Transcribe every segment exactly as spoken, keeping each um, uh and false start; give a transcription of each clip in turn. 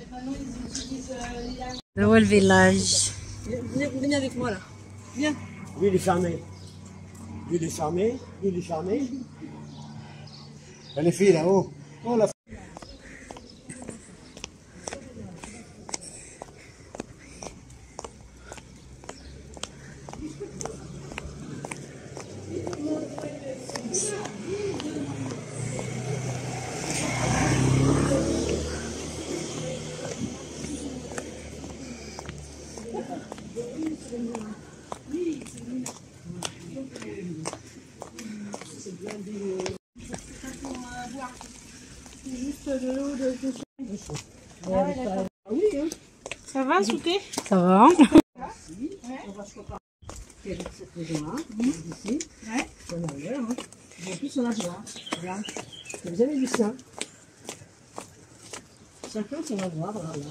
هذا هو الفيلاج. Venez avec moi là. Viens. Lui, il est fermé. Lui, il est fermé. Lui, il est fermé. Les filles là-haut. Oh, la... Ça va, Souké? Ça va. On va se préparer. Cette maison-là, ici. Ouais. On a l'air, hein. En plus, on a droit. Regarde. Vous avez vu ça? Chacun son endroit, voilà.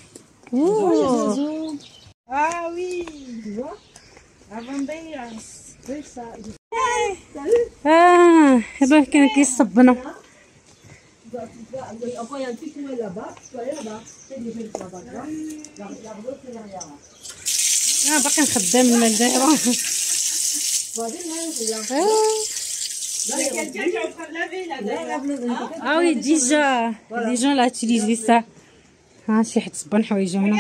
Oh. Ah oui. Tu vois? La bandeiras. C'est ça. اه هذا كان كيصبنا. Encore, il y a un petit coin là-bas. Tu peux aller là-bas. C'est des jeunes là-bas. La route, c'est derrière. اه باقي نخدم المال دايره. Il y a quelqu'un qui est en train de laver là derrière. Ah oui, déjà, les gens l'ont utilisé ça. ها شي حد صبن حوايجو هنا.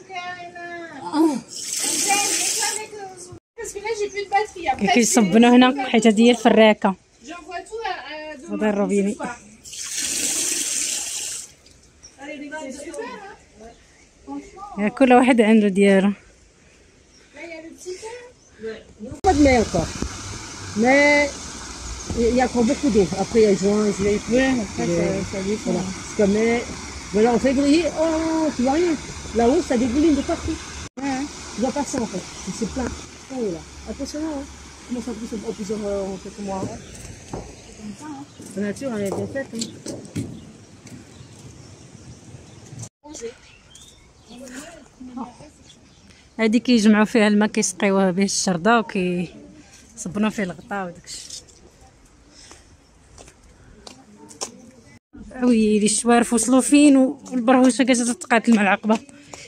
كيصبنوا هنا حيت هذه هي الفراكه. هذا الروبيني. كل واحد عنده ديالو. Pas de mer encore. Mais il y a encore beaucoup d'eau. Après, il y a juin, juillet. Ouais, après, ça, ça dépend. Voilà. C'est comme, mais, voilà, en février, oh, tu vois rien. Là-haut, ça dégouline de partout. Ouais. Tu dois passer, en fait. C'est plein. Oh là. Attention, hein. Comment ça pousse en plusieurs en quelques mois. Hein. C'est comme ça, hein. La nature, elle est bien faite. Hein. هادي كيجمعوا فيها الماء كيسقيوها به الشرده وكيصبنوا فيه الغطاء وداكشي. ويلي الشوارف وصلوا فين والبرهوشه كتبدا تقاتل مع العقبه.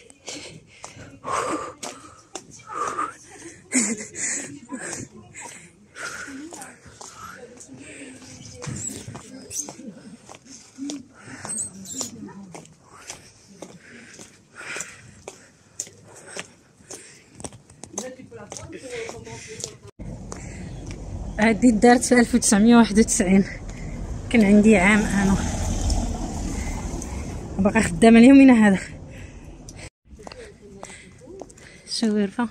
هادي دارت في ألف وتسعمية وواحد وتسعين. كان عندي عام انا باقا خدامه اليومين هذا. شويرفه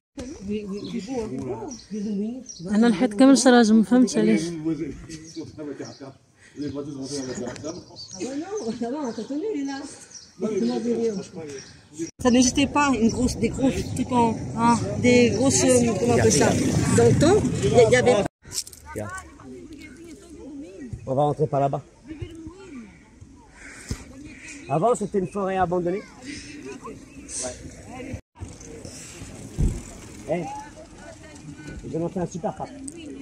انا الحيط كامل سراج ما فهمتش علاش. Ça n'existait pas une grosse, des gros trucs en, hein, des grosses, comment on appelle ça? Dans le temps, il y avait. On va rentrer par là-bas. Avant, c'était une forêt abandonnée. Ouais. Hey. Ils ont fait un super parc.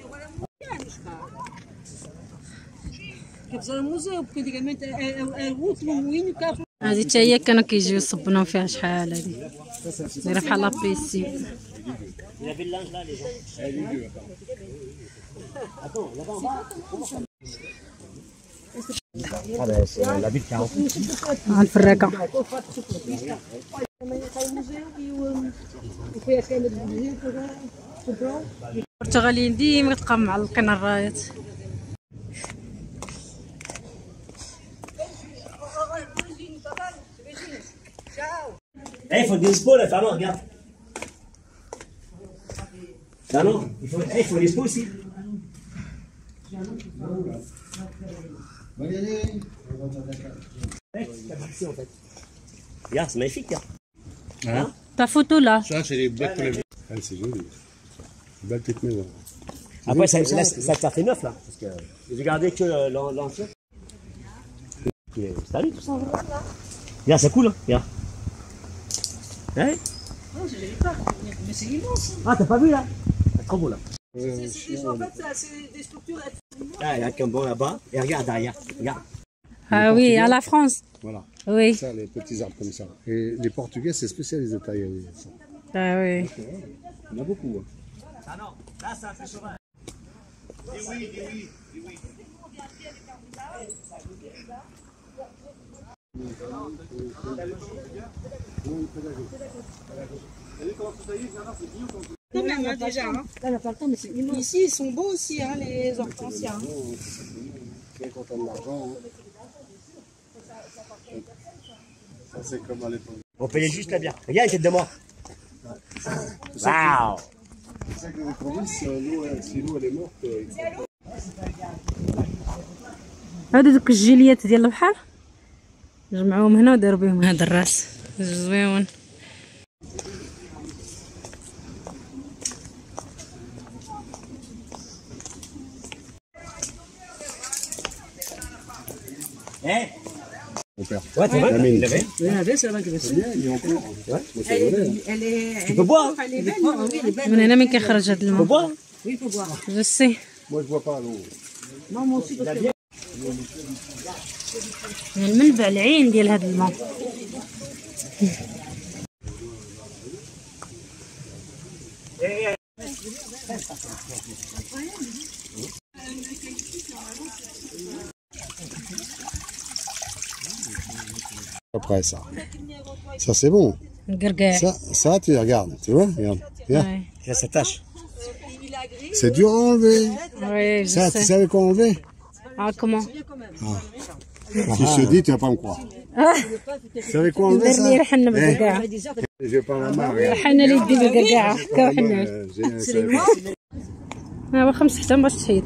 هذه حتى هي كانوا كيجيو يصبنوا فيها شحال هذه دايره بحال لابيسين. ها الفراكه. البرتغاليين ديما كتلقاهم معلقين الرايات. Eh, il faut des expos là, Fernand, regarde. Fernand, il faut, eh, il faut l'expo aussi. En fait. Regarde, c'est magnifique. Hein. Hein? Ta photo là. Ça, c'est les blagues pour les. Ah, c'est joli. Belle petite maison. Après, ça, là, ça, ça fait neuf là. Parce que j'ai gardé que l'ancien. Salut tout ça. Regarde, c'est cool. Hein. Regarde. Hein? Non, je l'ai pas. Mais c'est immense. Ah, t'as pas vu là? C'est trop beau là. C'est en fait, c'est des structures. Ah, il y a qu'un bon là-bas. Et regarde derrière. Regarde. Ah oui, à la France. Voilà. Oui. Ça, les petits arbres comme ça. Et les Portugais, c'est spécialisé tailler. Ça. Ah oui. Il y en a beaucoup. Hein. Ah non, là ça fait sauvage. Dis oui, dis oui, dis oui. Quand même, hein, déjà. Hein. Là, on n'a pas le temps, mais c'est immense. Ici, ils sont beaux aussi, hein, les hortensias. Hein. Bien content de l'argent. Hein. Ça, c'est comme à l'époque. On payait juste la bière. Regarde, il était de moi. Waouh. C'est ça que les provinces, l'eau, si l'eau elle est morte. هادو دوك الجيليات ديال البحر جمعوهم هنا وداروا بهم هذا الراس زويون. Eh? Mon père. Ouais, tu vois, La mine. il l'avait. Oui, la c'est vrai que c'est Bien, il est en cours. Ouais, moi, c'est Elle vrai. est, elle est, Tu peux boire. elle est belle, hein, oui, elle est belle. من هنا من كيخرج هاد Tu peux الماء. boire. Oui, il faut boire. جو سي. Moi, je vois pas l'eau. Non, moi aussi, parce que من المنبع العين ديال هاد الماء. Après ça. Ça, c'est bon. القرقاع. Ça, ça, tu regardes. Tu vois? Regarde. Regarde. Ouais. Ça s'attache. C'est dur à enlever. Oui, je Ça, tu sais. savais comment enlever? Ah, comment? Si je te dis, tu vas pas me croire. Tu savais quoi enlever ça? اللي رحنا بالقرقاع. Je vais pas la main, regarde. حنا اللي يدي بالقرقاع هكا وحنا. Euh, j'ai- ça- ها واخا مسحتها باش تحيد.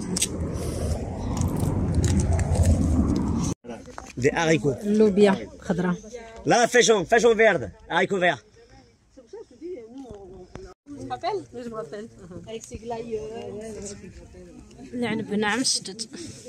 Des haricots. اللوبيا خضراء. Là, fajon, fajon verde. Haricots verts. Avec ses glaïeux. العنب ناعم شدد.